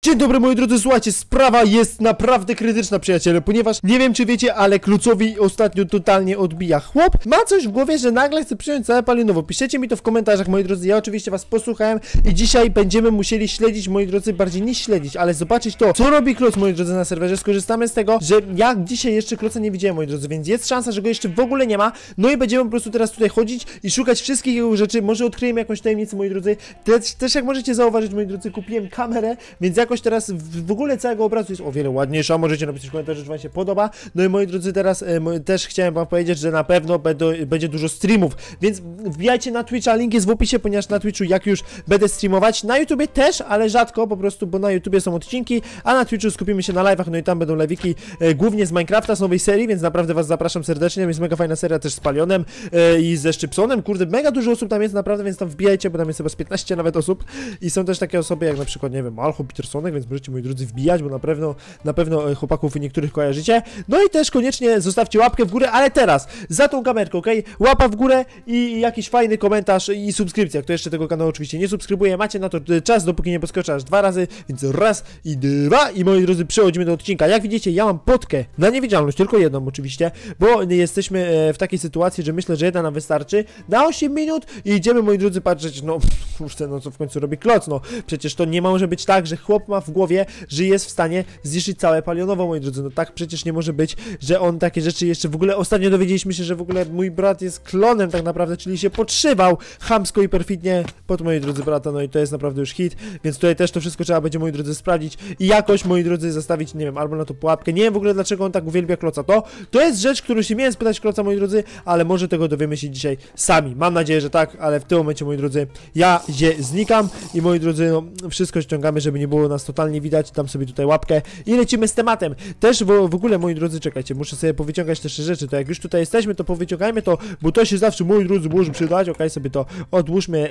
Dzień dobry moi drodzy, słuchajcie, sprawa jest naprawdę krytyczna, przyjaciele, ponieważ nie wiem czy wiecie, ale Klucowi ostatnio totalnie odbija. Chłop ma coś w głowie, że nagle chce przyjąć całe palionowo. Piszecie mi to w komentarzach, moi drodzy, ja oczywiście was posłuchałem i dzisiaj będziemy musieli śledzić, moi drodzy, bardziej nie śledzić, ale zobaczyć to, co robi Kluc, moi drodzy, na serwerze. Skorzystamy z tego, że ja dzisiaj jeszcze Kluca nie widziałem, moi drodzy, więc jest szansa, że go jeszcze w ogóle nie ma. No i będziemy po prostu teraz tutaj chodzić i szukać wszystkich jego rzeczy, może odkryjemy jakąś tajemnicę, moi drodzy. Też jak możecie zauważyć, moi drodzy, kupiłem kamerę, więc jakoś teraz w ogóle całego obrazu jest o wiele ładniejsza. Możecie napisać w komentarzu, że wam się podoba. No i moi drodzy, teraz też chciałem wam powiedzieć, że na pewno będzie dużo streamów, więc wbijajcie na Twitcha, link jest w opisie, ponieważ na Twitchu jak już będę streamować, na YouTubie też, ale rzadko po prostu, bo na YouTubie są odcinki, a na Twitchu skupimy się na live'ach, no i tam będą live'iki głównie z Minecrafta, z nowej serii, więc naprawdę was zapraszam serdecznie. Jest mega fajna seria też z Palionem i ze Szczypsonem, kurde, mega dużo osób tam jest naprawdę, więc tam wbijajcie, bo tam jest chyba z 15 nawet osób i są też takie osoby jak na przykład, nie wiem, Alcho Petersonek, więc możecie, moi drodzy, wbijać, bo na pewno chłopaków niektórych kojarzycie. No i też koniecznie zostawcie łapkę w górę, ale teraz za tą kamerkę, okej? Łapa w górę i jakiś fajny komentarz i subskrypcja. Kto jeszcze tego kanału oczywiście nie subskrybuje, macie na to czas, dopóki nie podskoczy aż 2 razy, więc raz i 2 i moi drodzy, przechodzimy do odcinka. Jak widzicie, ja mam potkę na niewidzialność, tylko jedną oczywiście, bo jesteśmy w takiej sytuacji, że myślę, że jedna nam wystarczy na 8 minut i idziemy, moi drodzy, patrzeć, no kurczę, no co w końcu robi Kloc, no przecież to nie może być tak, że chłop ma w głowie, że jest w stanie zniszczyć całe Palionowo, moi drodzy, no tak przecież nie może być, że on takie rzeczy jeszcze w ogóle, ostatnio dowiedzieliśmy się, że w ogóle mój brat jest klonem tak naprawdę, czyli się podszywał chamsko i perfidnie pod, moi drodzy, brata, no i to jest naprawdę już hit, więc tutaj też to wszystko trzeba będzie, moi drodzy, sprawdzić i jakoś, moi drodzy, zastawić, nie wiem, albo na to pułapkę, nie wiem w ogóle dlaczego on tak uwielbia Kloca, to jest rzecz, którą się miałem spytać Kloca, moi drodzy, ale może tego dowiemy się dzisiaj sami, mam nadzieję, że tak, ale w tym momencie, moi drodzy, ja znikam i, moi drodzy, no wszystko ściągamy, żeby nie było nas totalnie widać, dam sobie tutaj łapkę i lecimy z tematem. Też w ogóle, moi drodzy, czekajcie, muszę sobie powyciągać też rzeczy, to jak już tutaj jesteśmy, to powyciągajmy to, bo to się zawsze, moi drodzy, może przydać, okej, sobie to odłóżmy,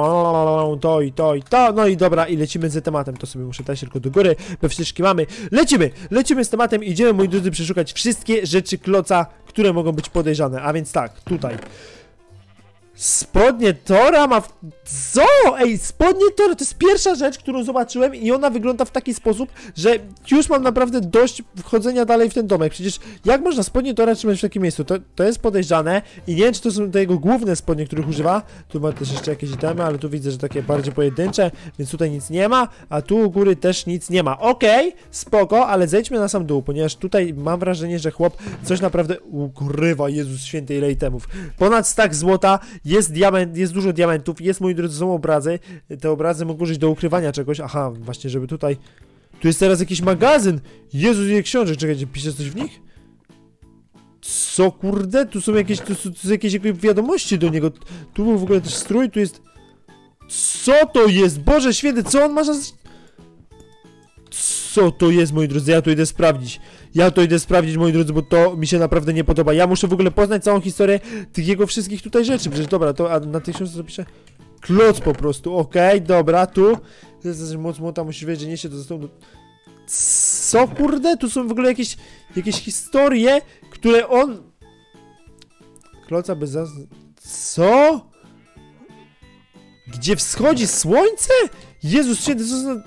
to i to i to, no i dobra, i lecimy z tematem, to sobie muszę dać tylko do góry, bo wstyczki mamy, lecimy z tematem, idziemy, moi drodzy, przeszukać wszystkie rzeczy Kloca, które mogą być podejrzane, a więc tak, tutaj. Spodnie Tora ma co? Ej, spodnie Tora to jest pierwsza rzecz, którą zobaczyłem i ona wygląda w taki sposób, że już mam naprawdę dość wchodzenia dalej w ten domek. Przecież jak można spodnie Tora trzymać w takim miejscu? To jest podejrzane i nie wiem, czy to są te jego główne spodnie, których używa. Tu ma też jeszcze jakieś itemy, ale tu widzę, że takie bardziej pojedyncze, więc tutaj nic nie ma, a tu u góry też nic nie ma. Okej, spoko, ale zejdźmy na sam dół, ponieważ tutaj mam wrażenie, że chłop coś naprawdę ukrywa. Jezus święty, ile itemów. Ponad stack złota. Jest diament, jest dużo diamentów, jest, moi drodzy, są obrazy. Te obrazy mogą użyć do ukrywania czegoś. Aha, właśnie, żeby tutaj... Tu jest teraz jakiś magazyn. Jezus, ile książek. Czekajcie, pisze coś w nich? Co, kurde? Tu są jakieś wiadomości do niego. Tu był w ogóle też strój, tu jest... Co to jest? Boże święty, co on ma za... Co to jest, moi drodzy? Ja to idę sprawdzić. Moi drodzy, bo to mi się naprawdę nie podoba. Ja muszę w ogóle poznać całą historię tych jego wszystkich tutaj rzeczy. Przecież dobra, to a na tej książce zapiszę Kloc po prostu. Okej, dobra, tu. Moc młota, musisz wiedzieć, że niesie to zostało do... Co, kurde? Tu są w ogóle jakieś historie, które on... Kloca bez zas... Co? Gdzie wschodzi słońce? Jezus święty, co za...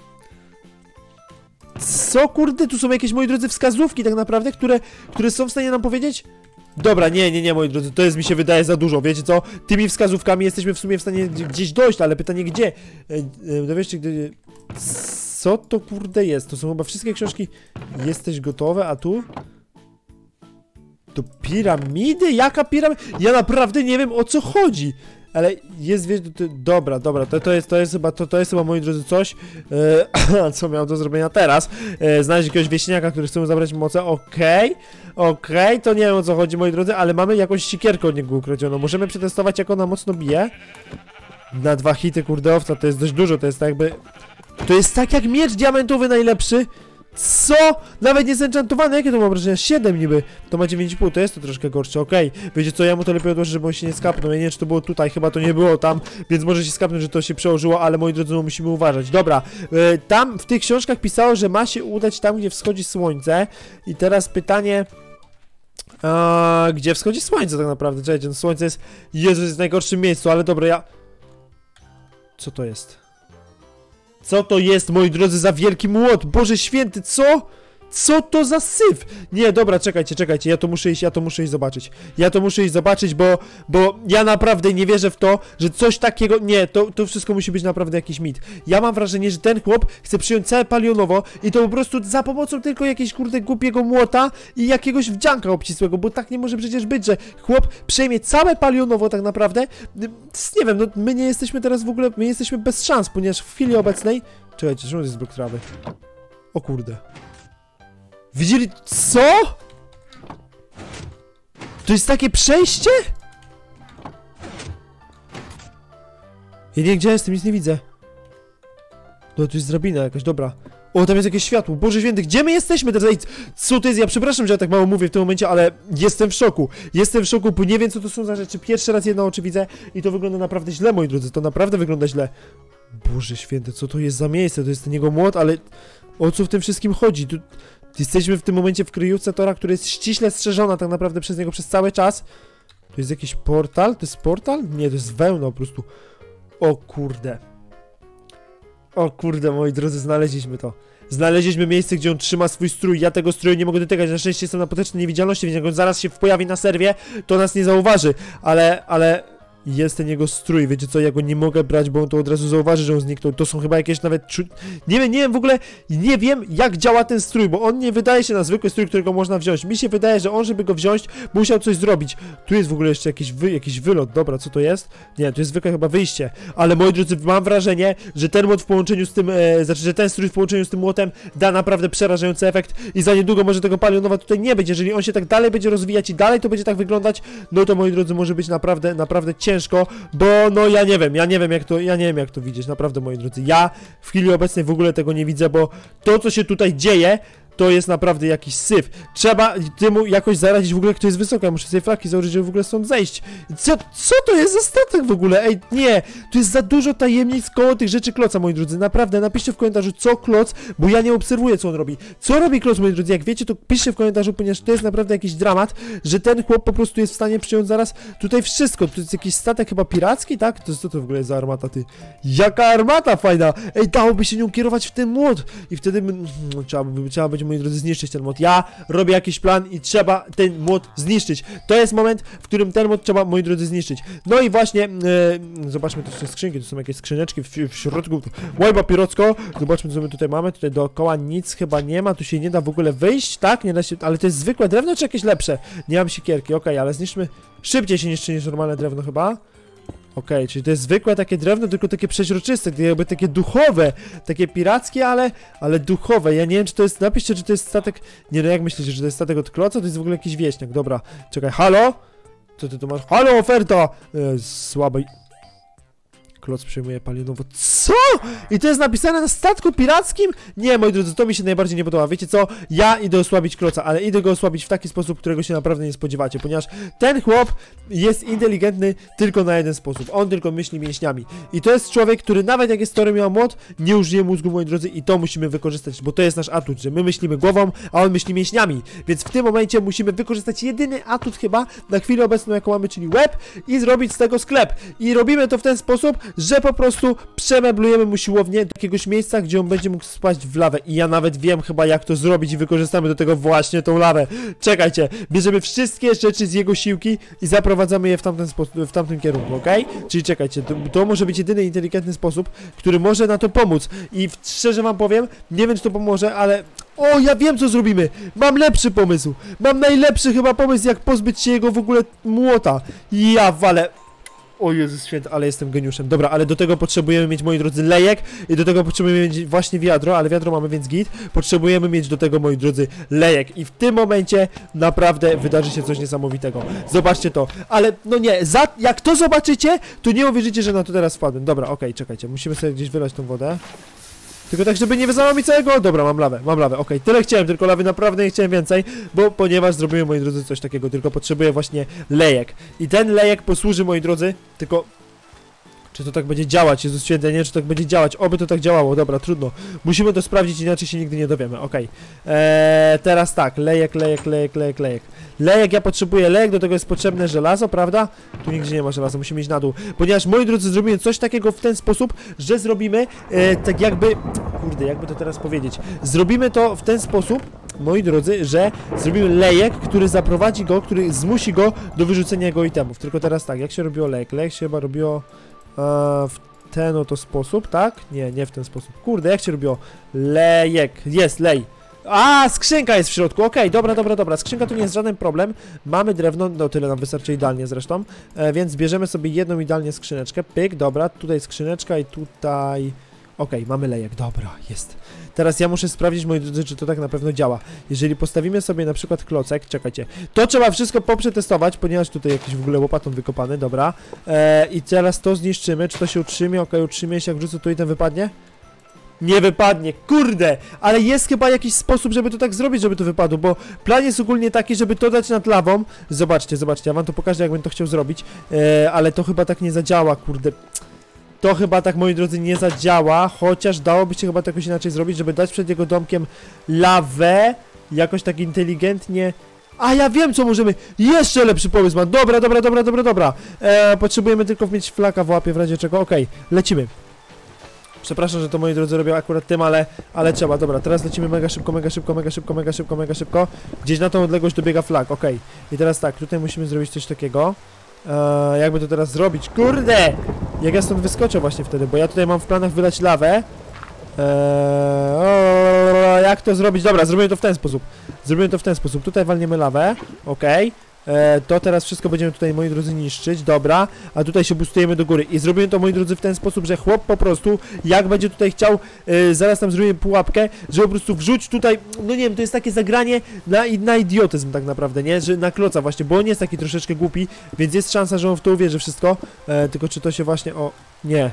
Co, kurde? Tu są jakieś, moi drodzy, wskazówki tak naprawdę, które są w stanie nam powiedzieć? Dobra, nie, moi drodzy, to jest, mi się wydaje, za dużo, wiecie co? Tymi wskazówkami jesteśmy w sumie w stanie gdzieś dojść, ale pytanie gdzie? Dowiedzcie, gdy... Co to, kurde, jest? To są chyba wszystkie książki. Jesteś gotowe, a tu? To piramidy? Jaka piramida? Ja naprawdę nie wiem, o co chodzi. Ale jest, wiesz, dobra, to jest chyba, moi drodzy, coś, co miał do zrobienia teraz, znaleźć jakiegoś wieśniaka, który chce mu zabrać moce, okej, to nie wiem, o co chodzi, moi drodzy, ale mamy jakąś sikierkę od niego ukradzioną, możemy przetestować, jak ona mocno bije, na 2 hity, kurde, owca, to jest dość dużo, to jest tak jakby, to jest tak jak miecz diamentowy najlepszy. Co? Nawet nie zenchantowany, jakie to mam wrażenie? 7 niby, to ma 9,5, to jest to troszkę gorsze, okej. Wiecie co, ja mu to lepiej odłożę, żeby on się nie skapnął, ja nie wiem, czy to było tutaj, chyba to nie było tam, więc może się skapnąć, że to się przełożyło, ale, moi drodzy, no musimy uważać. Dobra, tam w tych książkach pisało, że ma się udać tam, gdzie wschodzi słońce i teraz pytanie... gdzie wschodzi słońce tak naprawdę? Czekajcie, no słońce jest... Jezus, jest w najgorszym miejscu, ale dobra, ja... Co to jest? Co to jest, moi drodzy, za wielki młot? Boże święty, co? Co to za syf? Nie, dobra, czekajcie, ja to muszę iść zobaczyć. Ja to muszę iść zobaczyć, bo ja naprawdę nie wierzę w to, że coś takiego... Nie, to wszystko musi być naprawdę jakiś mit. Ja mam wrażenie, że ten chłop chce przyjąć całe Palionowo i to po prostu za pomocą tylko jakiegoś, kurde, głupiego młota i jakiegoś wdzianka obcisłego, bo tak nie może przecież być, że chłop przejmie całe Palionowo tak naprawdę. Nie wiem, no my nie jesteśmy teraz w ogóle, my jesteśmy bez szans, ponieważ w chwili obecnej... Czekajcie, czemu to jest blok trawy? O kurde. Widzieli... Co? To jest takie przejście? Ja nie wiem, gdzie ja jestem, nic nie widzę. No, tu jest drabina jakaś, dobra. O, tam jest jakieś światło, Boże święty, gdzie my jesteśmy teraz? Ej, co to jest? Ja przepraszam, że ja tak mało mówię w tym momencie, ale jestem w szoku. Jestem w szoku, bo nie wiem, co to są za rzeczy. Pierwszy raz jedno oczy widzę i to wygląda naprawdę źle, moi drodzy. To naprawdę wygląda źle. Boże święty, co to jest za miejsce? To jest ten jego młot, ale... O co w tym wszystkim chodzi? Tu... Jesteśmy w tym momencie w kryjówce Tora, która jest ściśle strzeżona tak naprawdę przez niego przez cały czas. To jest jakiś portal? To jest portal? Nie, to jest wełna po prostu. O kurde. O kurde, moi drodzy, znaleźliśmy to. Znaleźliśmy miejsce, gdzie on trzyma swój strój. Ja tego stroju nie mogę dotykać. Na szczęście jestem na potężnej niewidzialności, więc jak on zaraz się pojawi na serwie, to nas nie zauważy. Ale... Jest ten jego strój, wiecie co, ja go nie mogę brać, bo on to od razu zauważy, że on zniknął. To są chyba jakieś nawet... Nie wiem w ogóle, nie wiem jak działa ten strój, bo on nie wydaje się na zwykły strój, którego można wziąć. Mi się wydaje, że on, żeby go wziąć, musiał coś zrobić. Tu jest w ogóle jeszcze jakiś wylot, dobra, co to jest? Nie, to jest zwykłe chyba wyjście. Ale moi drodzy, mam wrażenie, że ten młot w połączeniu z tym, że ten strój w połączeniu z tym młotem da naprawdę przerażający efekt i za niedługo może tego Palionowa tutaj nie być. Jeżeli on się tak dalej będzie rozwijać i dalej to będzie tak wyglądać, no to moi drodzy, może być naprawdę ciężko, bo no ja nie wiem jak to widzieć, naprawdę, moi drodzy. Ja w chwili obecnej w ogóle tego nie widzę, bo to, co się tutaj dzieje, to jest naprawdę jakiś syf. Trzeba temu jakoś zaradzić. W ogóle kto jest wysoko, ja muszę sobie flaki założyć, żeby w ogóle stąd zejść. Co to jest za statek w ogóle? Ej, nie, tu jest za dużo tajemnic koło tych rzeczy Kloca, moi drodzy. Naprawdę, napiszcie w komentarzu, co Kloc, bo ja nie obserwuję, co on robi. Co robi Kloc, moi drodzy? Jak wiecie, to piszcie w komentarzu, ponieważ to jest naprawdę jakiś dramat, że ten chłop po prostu jest w stanie przyjąć zaraz tutaj wszystko. To jest jakiś statek chyba piracki, tak? Co to w ogóle jest za armata, ty? Jaka armata fajna! Ej, dałoby się nią kierować w ten młot i wtedy trzeba będzie, moi drodzy, zniszczyć ten młot. Ja robię jakiś plan i trzeba ten młot zniszczyć. To jest moment, w którym ten młot trzeba, moi drodzy, zniszczyć. No i właśnie, zobaczmy, to są skrzynki, to są jakieś skrzyneczki w środku. Łajba pirocko. Zobaczmy, co my tutaj mamy. Tutaj dookoła nic chyba nie ma, tu się nie da w ogóle wyjść, tak? Nie da się, ale to jest zwykłe drewno, czy jakieś lepsze? Nie mam siekierki, okej, ale zniszczmy. Szybciej się niszczy niż normalne drewno chyba. Okej, czyli to jest zwykłe takie drewno, tylko takie przeźroczyste, jakby takie duchowe, takie pirackie, ale duchowe. Ja nie wiem, czy to jest, napiszcie, czy to jest statek, nie no, jak myślicie, że to jest statek od Kloca? To jest w ogóle jakiś wieśniak, dobra, czekaj, halo? Co ty tu masz? Halo, oferta! Słabej. Kloc przyjmuje Palionowo. Co? I to jest napisane na statku pirackim? Nie, moi drodzy, to mi się najbardziej nie podoba. Wiecie co? Ja idę osłabić Kloca, ale idę go osłabić w taki sposób, którego się naprawdę nie spodziewacie, ponieważ ten chłop jest inteligentny tylko na jeden sposób. On tylko myśli mięśniami. I to jest człowiek, który nawet jak jest Torem miał młot, nie użyje mózgu, moi drodzy, i to musimy wykorzystać, bo to jest nasz atut, że my myślimy głową, a on myśli mięśniami. Więc w tym momencie musimy wykorzystać jedyny atut chyba na chwilę obecną, jaką mamy, czyli łeb, i zrobić z tego sklep. I robimy to w ten sposób, że po prostu przemeblujemy mu siłownię do jakiegoś miejsca, gdzie on będzie mógł spaść w lawę. I ja nawet wiem chyba, jak to zrobić i wykorzystamy do tego właśnie tą lawę. Czekajcie, bierzemy wszystkie rzeczy z jego siłki i zaprowadzamy je w tamten sposób, w tamtym kierunku, ok? Czyli czekajcie, to może być jedyny inteligentny sposób, który może na to pomóc. I szczerze wam powiem, nie wiem, czy to pomoże, ale... O, ja wiem, co zrobimy! Mam lepszy pomysł! Mam najlepszy chyba pomysł, jak pozbyć się jego w ogóle młota. Ja walę... O Jezus święty, ale jestem geniuszem. Dobra, ale do tego potrzebujemy mieć, moi drodzy, lejek i do tego potrzebujemy mieć właśnie wiadro, ale wiadro mamy, więc git. Potrzebujemy mieć do tego, moi drodzy, lejek i w tym momencie naprawdę wydarzy się coś niesamowitego. Zobaczcie to, ale no nie, jak to zobaczycie, to nie uwierzycie, że na to teraz wpadłem. Dobra, okej, czekajcie, musimy sobie gdzieś wylać tą wodę. Tylko tak, żeby nie wyzało mi całego. Dobra, mam lawę, okej, tyle chciałem, tylko lawy naprawdę nie chciałem więcej, ponieważ zrobimy, moi drodzy, coś takiego, tylko potrzebuję właśnie lejek. I ten lejek posłuży, moi drodzy, tylko... Czy to tak będzie działać? Jezus święty, nie wiem, czy tak będzie działać. Oby to tak działało, dobra, trudno. Musimy to sprawdzić, inaczej się nigdy nie dowiemy, okej. Teraz tak, lejek. Lejek, ja potrzebuję lejek, do tego jest potrzebne żelazo, prawda? Tu nigdzie nie ma żelaza, musimy iść na dół. Ponieważ, moi drodzy, zrobimy coś takiego w ten sposób, że zrobimy, tak jakby... Kurde, jakby to teraz powiedzieć. Zrobimy to w ten sposób, moi drodzy, że zrobimy lejek, który zaprowadzi go, który zmusi go do wyrzucenia jego itemów. Tylko teraz tak, jak się robiło lejek? Lejek się chyba robiło w ten oto sposób, tak? Nie w ten sposób. Kurde, jak się robiło? Lejek. Jest, lej. A, skrzynka jest w środku, okej, dobra, skrzynka to nie jest żaden problem. Mamy drewno, no tyle nam wystarczy idealnie zresztą, więc bierzemy sobie jedną idealnie skrzyneczkę, pyk, dobra, tutaj skrzyneczka i tutaj... Okej, mamy lejek, dobra, jest. Teraz ja muszę sprawdzić, moi drodzy, czy to tak na pewno działa. Jeżeli postawimy sobie na przykład klocek, czekajcie, to trzeba wszystko poprzetestować, ponieważ tutaj jakiś w ogóle łopatą wykopany, dobra. I teraz to zniszczymy, czy to się utrzymie, okej, utrzymie się, jak wrzucę tu i ten wypadnie? Nie wypadnie, kurde, ale jest chyba jakiś sposób, żeby to tak zrobić, żeby to wypadło, bo plan jest ogólnie taki, żeby to dać nad lawą. Zobaczcie, ja wam to pokażę, jak bym to chciał zrobić, ale to chyba tak nie zadziała, kurde. To chyba tak, moi drodzy, nie zadziała, chociaż dałoby się chyba to jakoś inaczej zrobić, żeby dać przed jego domkiem lawę, jakoś tak inteligentnie. A ja wiem, co możemy, jeszcze lepszy pomysł mam, dobra. Potrzebujemy tylko mieć flaka w łapie, w razie czego, okej, lecimy. Przepraszam, że to, moi drodzy, robią akurat tym, ale trzeba. Dobra, teraz lecimy mega szybko. Gdzieś na tą odległość dobiega flag, okej. I teraz tak, tutaj musimy zrobić coś takiego. Jakby to teraz zrobić? Kurde! Jak ja stąd wyskoczę właśnie wtedy, bo ja tutaj mam w planach wylać lawę. Jak to zrobić? Dobra, zrobimy to w ten sposób. Tutaj walniemy lawę, okej. To teraz wszystko będziemy tutaj, moi drodzy, niszczyć, dobra, a tutaj się boostujemy do góry i zrobimy to, moi drodzy, w ten sposób, że chłop po prostu, jak będzie tutaj chciał, zaraz tam zrobimy pułapkę, że po prostu wrzuć tutaj, no nie wiem, to jest takie zagranie na idiotyzm tak naprawdę, nie, że na kloca właśnie, bo on jest taki troszeczkę głupi, więc jest szansa, że on w to uwierzy wszystko, tylko czy to się właśnie, nie!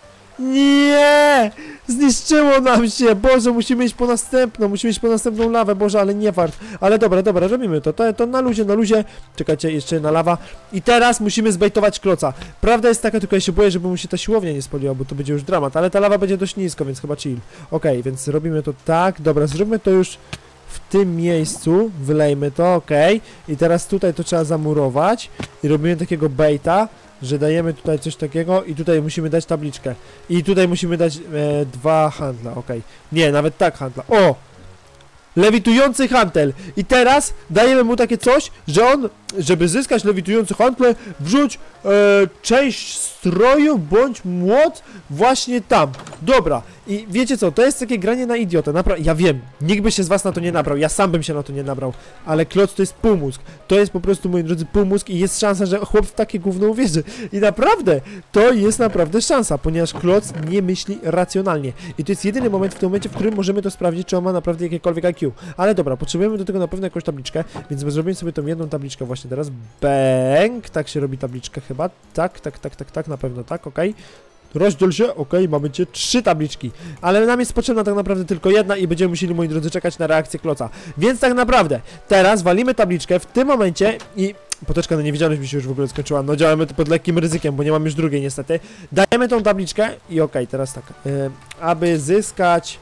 Nie! Zniszczyło nam się! Boże, musimy iść po następną lawę, Boże, ale nie wart. Ale dobra, robimy to na luzie. Czekajcie, jeszcze jedna lawa. I teraz musimy zbejtować kloca. Prawda jest taka, tylko ja się boję, żeby mu się ta siłownia nie spaliła, bo to będzie już dramat. Ale ta lawa będzie dość nisko, więc chyba chill. Okej, więc robimy to tak. Dobra, zróbmy to już w tym miejscu. Wylejmy to, okej. I teraz tutaj to trzeba zamurować. I robimy takiego baita, że dajemy tutaj coś takiego i tutaj musimy dać tabliczkę. I tutaj musimy dać 2 handla, okej. Nie, nawet tak handla. O! Lewitujący hantel. I teraz dajemy mu takie coś, że on, żeby zyskać lewitujący hantel, wrzuć część stroju bądź młot właśnie tam. Dobra. I wiecie co, to jest takie granie na idiotę. Ja wiem, nikt by się z was na to nie nabrał. Ja sam bym się na to nie nabrał. Ale kloc to jest półmózg. To jest po prostu, moi drodzy, półmózg i jest szansa, że chłop w takie gówno uwierzy. I naprawdę, to jest naprawdę szansa, ponieważ kloc nie myśli racjonalnie. I to jest jedyny moment w tym momencie, w którym możemy to sprawdzić, czy on ma naprawdę jakiekolwiek IQ. Ale dobra, potrzebujemy do tego na pewno jakąś tabliczkę, więc zrobimy sobie tą jedną tabliczkę właśnie teraz. Bang! Tak się robi tabliczkę chyba. Tak, na pewno tak, okej. Rozdziel się, okej, mamy 3 tabliczki. Ale nam jest potrzebna tak naprawdę tylko jedna i będziemy musieli, moi drodzy, czekać na reakcję kloca. Więc tak naprawdę, teraz walimy tabliczkę w tym momencie i... Poteczka na niewidzialność mi się już w ogóle skończyła. No działamy to pod lekkim ryzykiem, bo nie mam już drugiej niestety. Dajemy tą tabliczkę i okej, teraz tak. Aby zyskać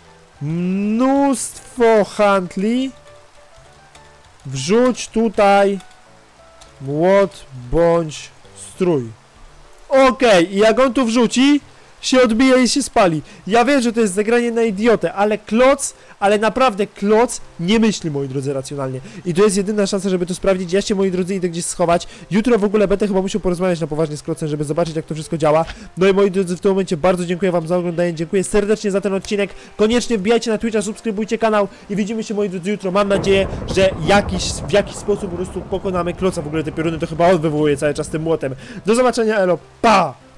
mnóstwo handli, wrzuć tutaj młot bądź strój. Okej, i jak on tu wrzuci, się odbija i się spali. Ja wiem, że to jest zagranie na idiotę, ale naprawdę kloc nie myśli, moi drodzy, racjonalnie. I to jest jedyna szansa, żeby to sprawdzić. Ja się, moi drodzy, idę gdzieś schować. Jutro w ogóle będę chyba musiał porozmawiać na poważnie z klocem, żeby zobaczyć, jak to wszystko działa. No i moi drodzy, w tym momencie bardzo dziękuję wam za oglądanie, dziękuję serdecznie za ten odcinek. Koniecznie wbijajcie na Twitcha, subskrybujcie kanał i widzimy się, moi drodzy, jutro. Mam nadzieję, że w jakiś sposób po prostu pokonamy kloca. W ogóle te pioruny to chyba on wywołuje cały czas tym młotem. Do zobaczenia, elo, pa!